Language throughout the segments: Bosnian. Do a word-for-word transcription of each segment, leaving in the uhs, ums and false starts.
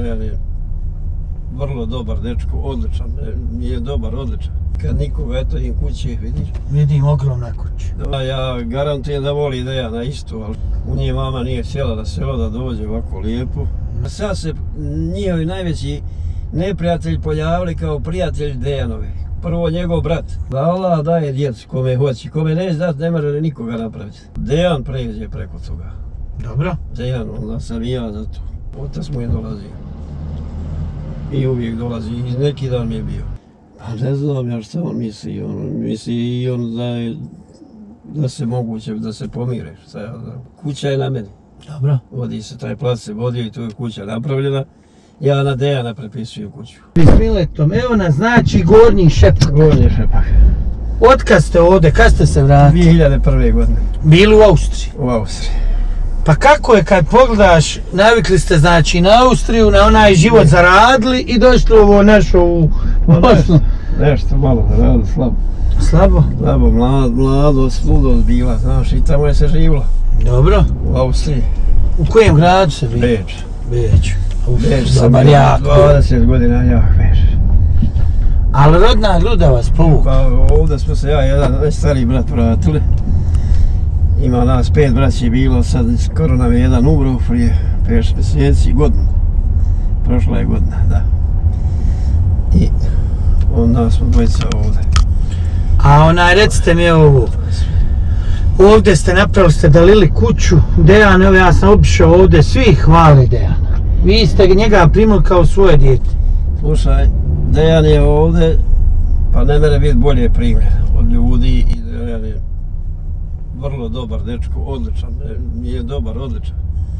Dejan je vrlo dobar dečko, odličan, nije dobar, odličan. Kad nikoga, eto im kuće, vidiš. Vidim ogromna kuća. Da, ja garantujem da voli Dejana isto, ali u nje mama nije htjela da se oda dođe ovako lijepo. Sad se njihovi najveći neprijatelj pojavili kao prijatelj Dejanove. Prvo njegov brat. Da Allah daje djecu kome hoće, kome neće dati ne može nikoga napraviti. Dejan pređe preko toga. Dobro. Dejan, onda sam i ja za to. Otac mu je dolazio. I uvijek dolazi, i neki dan mi je bio. Pa ne znam ja šta on misli, on misli i on da je, da se moguće, da se pomire, šta ja znam. Kuća je na meni. Dobro. Vodi se, taj plac se vodio i tu je kuća napravljena. Ja na Dejana prepisujem kuću. Bismiletom, evo nas znači Gornji Šepak. Gornji Šepak. Otkad ste ovdje, kad ste se vratili? dvije hiljade prve. godine. Bili u Austriji? U Austriji. Pa kako je kad pogledaš, navikli ste znači na Austriju, na onaj život zaradili i došli u ovo našo u Bosnu? Nešto malo zaradili, slabo. Slabo? Slabo, mlad, mladost, ludost bila, znaš, i tamo je se živjelo. Dobro. U Austriji. U kojem gradu se bili? Beč. Beč. Beč, dobar jako. dvadeset godina jak Beč. Ali rodna gruda vas povukla? Pa ovdje smo se ja i jedan stari brat vratili. Ima nas pet braći bilo, sad skoro nam je jedan umro prije pet mjeseci, godinu. Prošla je godina, da. I onda smo dvojica ovdje. A onaj, recite mi ovo, ovdje ste napravili, ste dalili kuću, Dejan, evo ja sam obišao ovdje, svi hvali Dejana. Vi ste njega primili kao svoje dijete. Slušaj, Dejan je ovdje, pa ne mere biti bolje primjer od ljudi i Dejan je vrlo dobar dečko, odličan, nije dobar, odličan.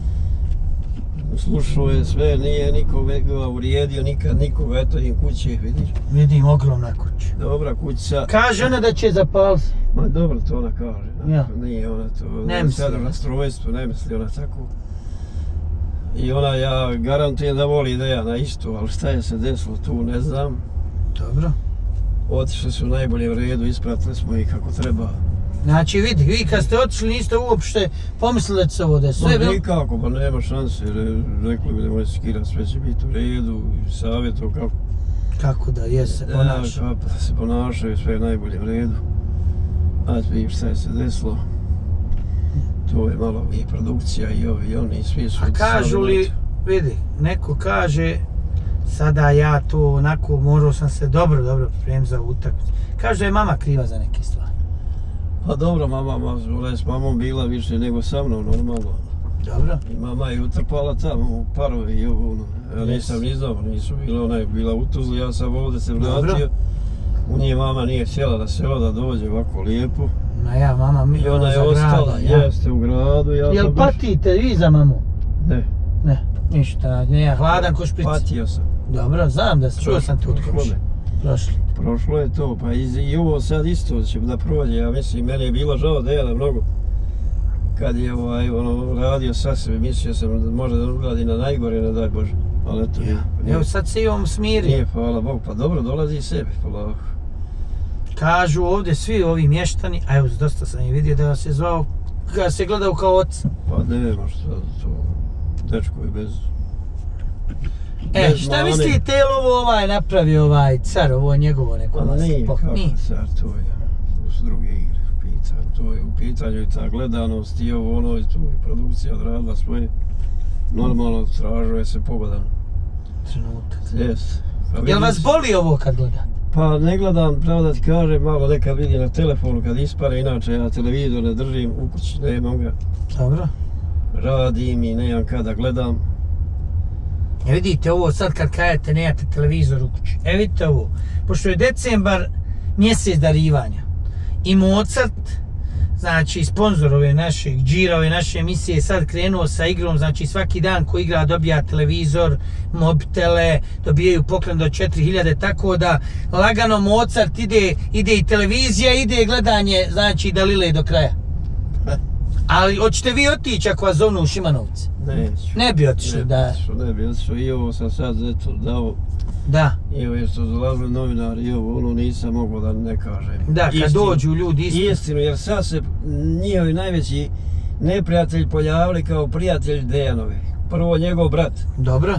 Slušao je sve, nije nikoga uvrijedio, nikad nikoga, eto im kuće, vidiš. Vidim ogromna kuća. Dobra kuća. Kaže ona da će zapaliti. Ma dobro to ona kaže, ja. Nije ona to, ne misli sad na strojstvo, ne misli ona tako. I ona, ja garantujem da voli Dejana isto, ali šta je se desilo tu, ne znam. Dobro. Otišli su u najboljem redu, ispratili smo ih kako treba. Znači vidi, vi kad ste otišli niste uopšte pomislili da će se ovo desiti, sve je bilo? Nikako, pa nema šanse, rekli bi da moj skira, sve će biti u redu, savjeto kako. Kako da je se ponaša? Da, da se ponašaju, sve je u najboljem redu. A vidiš šta je se desilo. To je malo i produkcija i ovi i oni, svi su... A kažu li, vidi, neko kaže, sada ja to onako morao sam se dobro, dobro pripremiti za utakmicu. Kažu da je mama kriva za neke stvari. Pa dobro, mama, ona je s mamom bila više nego sa mnom, normalno. Dobro. I mama je utrpala tamo u parovi i ovo, ono. Ja nisam ni znao, nisu bila, ona je bila u Tuzli, ja sam ovdje se vratio. U nje mama nije htjela da se oda dođe ovako lijepo. Ma ja, mama mi je ona je ostala, jeste u gradu, ja sam... Jel patite vi za mamu? Ne. Ne, ništa, nije hladan ko špric. Patio sam. Dobro, znam da čuo sam tu od komši. Prošlo. Prošlo je to, pa i ovo sad isto će da prođe, ja mislim, meni je bilo žao Dejana mnogo. Kad je ovaj, ono, radio sa sebe, mislio sam da može da uradi na najgore, ne daj Bože. Ali eto, ja. Nije, evo sad se i on smiri. Nije, hvala Bogu, pa dobro, dolazi i sebi, polako. Kažu ovdje svi ovi mještani, a evo dosta sam i vidio da vas je zvao, kada se gledao kao oca. Pa nema šta, to, dečko je bez... E, bez šta mani. Mislite, je li ovo ovaj napravio ovaj car, ovo je njegovo neko vas? Nije, kako car, to je s druge igre u pitanju, to je u pitanju i ta gledanost i ovo ono, to je produkcija odradila svoje. Normalno, tražuje se pogodan. Trenutak. Jes. Jel vas boli ovo kad gledate? Pa ne gledam, pravo da ti kažem, malo nekad vidim na telefonu kad ispare, inače ja televizor ne držim u kući, nemam ga. Dobro. Radim i nemam kada gledam. E vidite ovo sad kad kajete nemate televizor u kući. E vidite ovo, pošto je decembar mjesec darivanja i Mozart, znači sponzor ove naše, džira ove naše emisije je sad krenuo sa igrom, znači svaki dan ko igra dobija televizor, mobitele, dobijaju poklon do četiri hiljade, tako da lagano Mozart ide, ide i televizija, ide gledanje, znači Dalile do kraja. Ali hoćete vi otići ako vas zovnu u Šimanovce? Neću. Ne bi otišli, da. Ne bi otišao, i ovo sam sad eto dao. Da. I ovo je što dolazili novinari i ovo, ono nisam mogao da ne kažem. Da, kad istinu, dođu ljudi istinu. Istinu, jer sad se njihovi najveći neprijatelj pojavili kao prijatelj Dejanove. Prvo njegov brat. Dobro.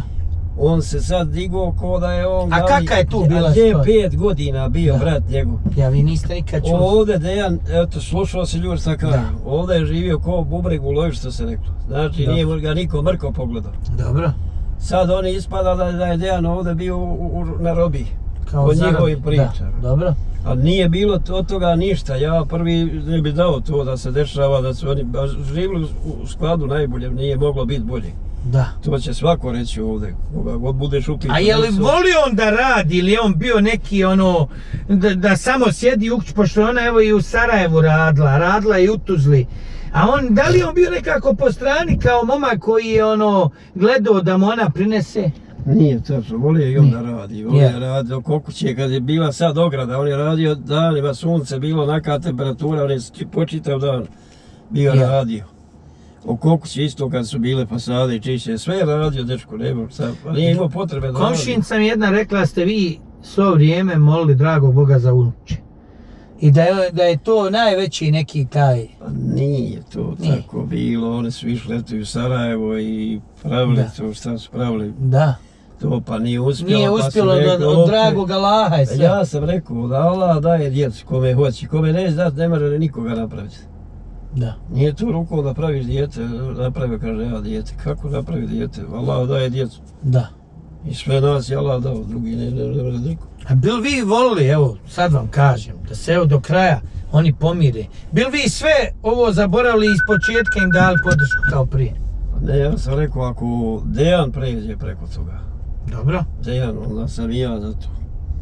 On se sad digao ko da je on... A kakva je tu bila stvar? stvar? pet godina bio, da. Brat njegov. Ja, vi niste nikad čuli. Ovdje Dejan, eto, slušao se ljudi šta kažu. Ovdje je živio ko bubreg u loju, što se reklo. Znači, da. Nije ga niko mrko pogledao. Dobro. Sad oni ispada da, da je Dejan ovdje bio u, u, na robi. Kao od njihovih priča. Da, dobro. A nije bilo od toga ništa. Ja prvi ne bi dao to da se dešava, da su oni živjeli u skladu najbolje, nije moglo biti bolje. Da. To će svako reći ovdje, koga god budeš upitao. A je li volio on da radi ili je on bio neki ono, da, da samo sjedi u kući, pošto ona evo i u Sarajevu radila, radila i u Tuzli. A on, da li je on bio nekako po strani kao momak koji je ono, gledao da mu ona prinese? Nije tačno, volio i on da radi, volio je radi oko kuće, kad je bila sad ograda, on je radio danima, sunce, bilo neka temperatura, on je počitav dan bio yeah. radio. Oko kuće isto kad su bile fasade i čišće, sve je radio, dečko, nema šta, pa nije imao potrebe da radi. Komšinica mi jedna rekla ste vi svo vrijeme molili dragog Boga za unuče. I da je, da je to najveći neki taj... Pa nije to nije. Tako bilo, one su išli eto u Sarajevo i pravili da. To šta su pravili. Da. To pa nije uspjelo. Nije uspjelo pa od, od dragog Allaha je sve. Ja sam rekao da Allah daje djecu kome hoće, kome neće dati ne može nikoga napraviti. Da. Nije to rukom da praviš dijete, napravi kaže ja dijete. Kako napravi dijete? Allah daje djecu. Da. I sve nas je Allah dao, drugi ne, ne, ne, ne, niko. A bil vi volili, evo, sad vam kažem, da se evo do kraja oni pomire. Bil vi sve ovo zaboravili iz početka im dali podršku kao prije? Ne, ja sam rekao, ako Dejan pređe preko toga. Dobro. Dejan, onda sam i ja za to.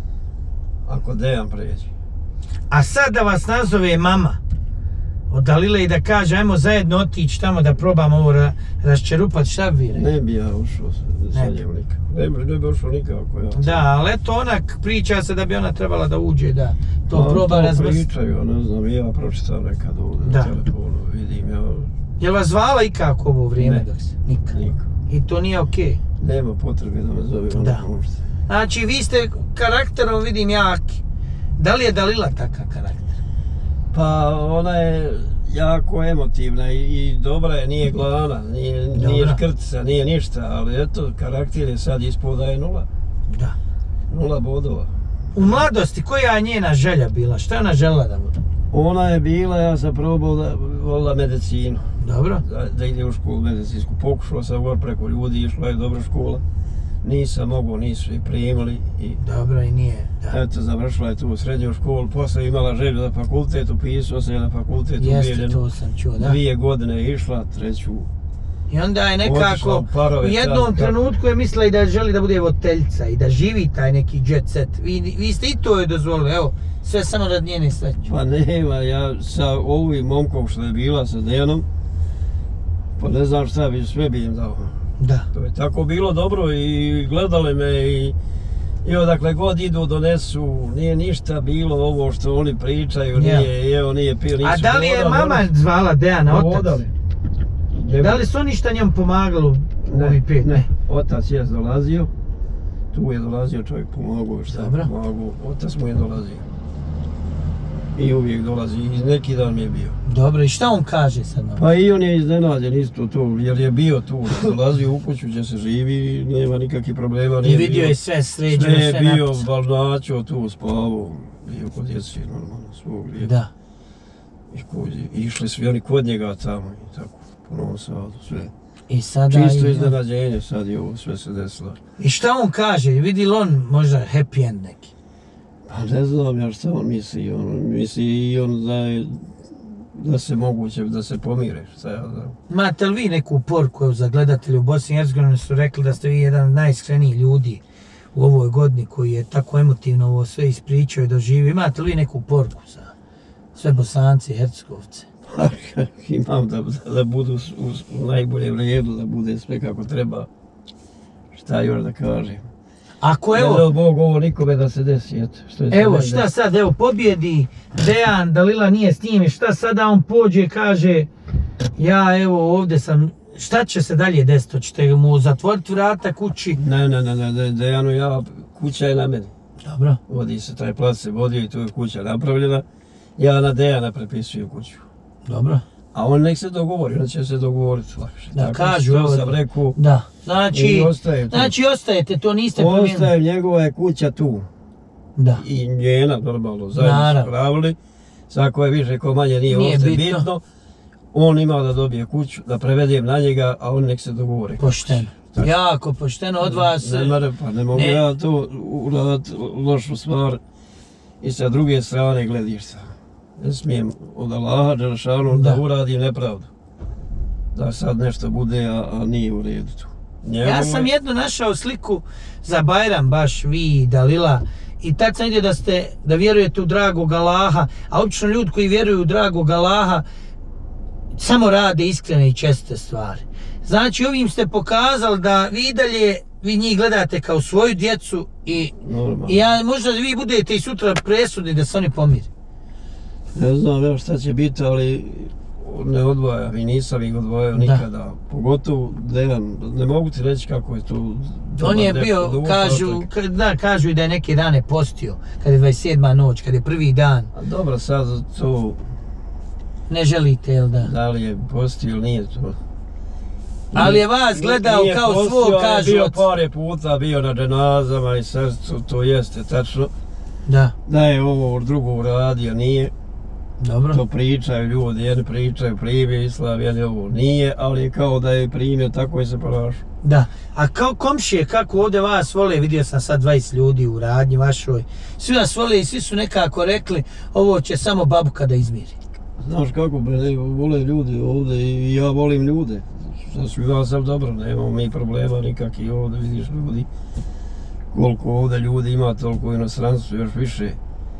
Ako Dejan pređe. A sad da vas nazove mama od Dalile i da kaže, ajmo zajedno otići tamo da probamo ovo ra raščerupati, šta bi vi rekli? Ne bi ja ušao sa njim nikako. Ne bi, ne bi ušao nikako ja. Da, ali eto onak priča se da bi ona trebala da uđe, da to no, proba razvrstiti. Pričaju, ne znam, ja pročitam nekad ovdje na telefonu, vidim ja. Je li vas zvala ikako ovo vrijeme? Ne, dok se? Nikad. Nikad. I to nije okej? Okay. Nema potrebe da me zove ona da. Možda. Znači vi ste karakterom vidim jaki. Da li je Dalila takav karakter? Pa ona je jako emotivna i, i dobra je, nije glana, nije, nije škrtica, nije ništa, ali eto, karakter je sad ispod da je nula. Da. Nula bodova. U mladosti, koja je njena želja bila? Šta je ona željela da bude? Ona je bila, ja sam probao da volila medicinu. Dobro. Da, da ide u školu medicinsku. Pokušao sam gore preko ljudi, išla je dobra škola. Nisam mogao, nisu i primili. I dobro, i nije, da. Eto, završila je tu u srednju školu, posle imala želju na fakultet, upisao se na fakultet. Jeste, to sam čuo, da. Dvije godine išla, treću. I onda je nekako, u jednom trenutku je mislila i da želi da bude voditeljica i da živi taj neki jet set. Vi, vi ste i to je dozvolili, evo, sve samo rad njene sreće. Pa nema, ja sa ovim momkom što je bila, sa Dejanom, pa ne znam šta bi, sve bi im dao. Da. To je tako bilo dobro i gledali me i, i odakle god idu donesu, nije ništa bilo ovo što oni pričaju, ja. Nije, evo, nije pio, nisu. A da li je mama oni zvala Dejana, otac? Vodali. Da li su oni šta njom pomagalo u ovih pet? Ne, otac je dolazio, tu je dolazio čovjek pomogao, šta je pomagao, otac mu je dolazio. I uvijek dolazi, i neki dan mi je bio. Dobro, i šta on kaže sad nam? Pa i on je iznenađen isto to, jer je bio tu, dolazio u kuću gdje se živi, nema nikakvih problema. I vidio je sve sređeno, sve napisano. Sve je bio balnačo tu, spavao, bio kod djeci normalno, svog lijeka. Da. I kod, išli svi oni kod njega tamo i tako, po Novom Sadu, sve. I sada čisto i iznenađenje, sad je ovo sve se desilo. I šta on kaže, vidi li on možda happy end neki? Pa ne znam ja šta on misli, on misli i on da je, da se moguće, da se pomire, šta ja znam. Imate li vi neku porku za gledatelje u Bosni i Hercegovini su rekli da ste vi jedan od najiskrenijih ljudi u ovoj godini koji je tako emotivno ovo sve ispričao i doživio. Imate li vi neku porku za sve Bosanci i Hercegovce? Pa imam da, da budu u, u najboljem redu, da bude sve kako treba. Šta još da kažem. Ako evo... Ne da Bog ovo nikome da se desi, eto. Što je evo šta desi. Sad, evo pobjedi Dejan, Dalila nije s njim, šta sada on pođe, kaže ja evo ovdje sam, šta će se dalje desiti, hoćete mu zatvoriti vrata kući? Ne, ne, ne, ne, Dejanu ja, kuća je na meni. Dobro. Vodi se, taj plac se vodio i tu je kuća napravljena. Ja na Dejana prepisujem kuću. Dobro. A on nek se dogovori, on će se dogovoriti lakše. Da, tako kažu što ovo. sam rekao, Da, znači, ostajem tu. znači ostajete, to niste promijenili. Ostajem, njegova je kuća tu. Da. I njena, normalno, zajedno Naravno. su pravili. Svako je više, ko manje nije, Nije ostaje bitno. bitno. On ima da dobije kuću, da prevedem na njega, a on nek se dogovori. Pošteno. Tako. Jako pošteno od vas. Ne, ne, pa ne mogu ne. ja to uraditi lošu stvar i sa druge strane gledišta. Ne smijem od Allaha Đelešanu da. da uradim nepravdu. Da sad nešto bude, a, a nije u redu tu. Njegove... Ja sam jednu našao sliku za Bajram, baš vi i Dalila, i tad sam vidio da ste, da vjerujete u dragog Allaha, a obično ljudi koji vjeruju u dragog Allaha samo rade iskrene i česte stvari. Znači ovim ste pokazali da vi dalje, vi njih gledate kao svoju djecu i, i ja, možda vi budete i sutra presudni da se oni pomiri. Ne znam ja šta će biti, ali ne odvajam i nisam ih odvojao nikada. Da. Pogotovo Dejan, ne mogu ti reći kako je to... On je bio, kažu, da, kažu i da je neke dane postio, kad je dvadeset sedma noć, kad je prvi dan. A dobro, sad to... Ne želite, jel da? Da li je postio ili nije to? Ali je vas gledao nije kao postio, svog, kažu... Nije bio pare puta, bio na dženazama i sve to, to jeste tačno. Da. Da je ovo drugo uradio, nije. Dobro. To pričaju ljudi, jedni pričaju primio islam, jedni ovo nije, ali je kao da je primio, tako je se ponašao. Da. A kao komšije, kako ovdje vas vole, vidio sam sad dvadeset ljudi u radnji vašoj, svi vas vole i svi su nekako rekli, ovo će samo babuka da izmiri. Znaš kako, bre, vole ljudi ovdje i ja volim ljude. Svima sam dobro, nemamo mi problema nikakvih ovdje, vidiš ljudi. Koliko ovdje ljudi ima, toliko u inostranstvu, još više.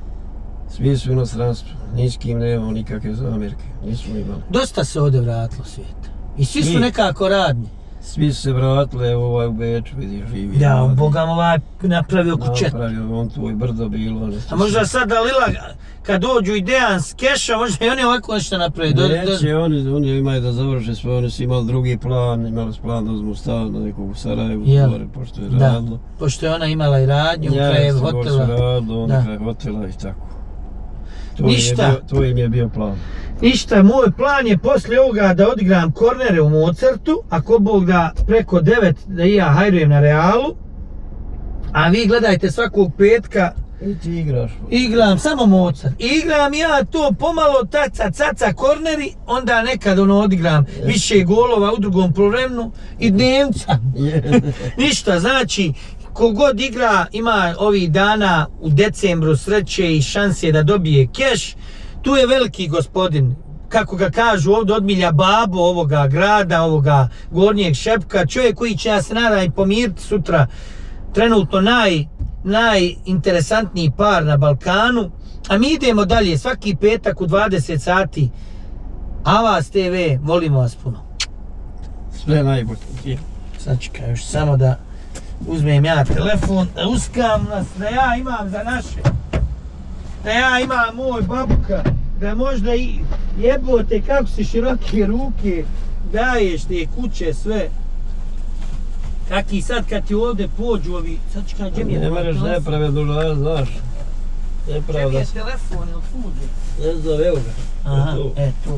Svi su u inostranstvu, ni s kim nemamo nikakve zamjerke, nismo imali. Dosta se ovdje vratilo svijeta. I svi su nekako radni. Svi su se vratili, ovaj u Beču, vidiš, živi. Da, Boga mu ovaj napravio kućet. Napravio, on tu i brdo bilo. A možda sad Dalila, kad dođu i Dejan s keša, možda i oni ovako nešto napravi. Neće, oni, oni imaju da završe sve, oni su imali drugi plan, imali su plan da uzmu stan na nekog u Sarajevu, gore, pošto je radilo. Da, pošto je ona imala i radnju, ja, kraj hotela. Ja, se radilo, onda kraj hotela i tako. To Ništa. Im bio, to im je bio plan. Ništa, moj plan je poslije ovoga da odigram kornere u Mozartu, ako Bog da preko devet da i ja hajrujem na Realu, a vi gledajte svakog petka. I ti igraš. Igram samo Mozart. Igram ja to pomalo taca, caca, korneri, onda nekad ono odigram yes. više golova u drugom poluvremenu i dnevca. Yeah. Ništa, znači, kogod igra ima ovih dana u decembru sreće i šanse da dobije keš, tu je veliki gospodin, kako ga kažu ovdje od milja babo ovoga grada, ovoga Gornjeg Šepka, čovjek koji će nas nada i pomiriti sutra, trenutno naj, najinteresantniji par na Balkanu, a mi idemo dalje svaki petak u dvadeset sati. Avaz te ve, volimo vas puno. Sve najbolje. Sad čekaj, još samo da uzmem ja telefon, da uskam nas, da ja imam za naše, da ja imam moj babuka, da možda i jebote kako si široke ruke, daješ te kuće sve. Kaki sad kad ti ovdje pođu ovi, sad čekaj, gdje mi je telefon? Ne mereš nepravedno, znaš. Gdje mi je telefon ili tuđe? Ne znam, evo ga. Aha, e tu.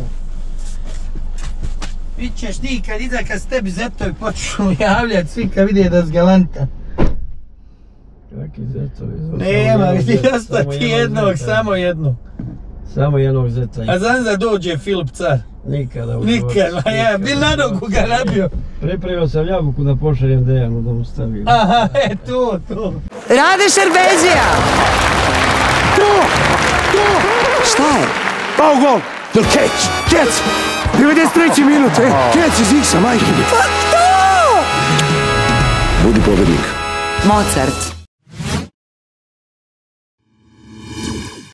Vidćeš ti kad ide, kad s tebi zetovi počnu javljati, svi kad vide da si galantan. Kaki zetovi? Nema, vidi, ostati jednog, samo jednog. Samo jednog zeta. A znam da dođe Filip Car? Nikada. Nikada, ja bil na nogu ga nabio. Pripremio sam jabuku da pošaljem Dejanu da mu stavim. Aha, e, to, to. Rade Šerbezija! To! To! Šta je? Pao gol! Jel kec? Kec! devedeset treći minut, e! Kec iz X-a, majke mi! Pa to! Budi pobednik. Mozart.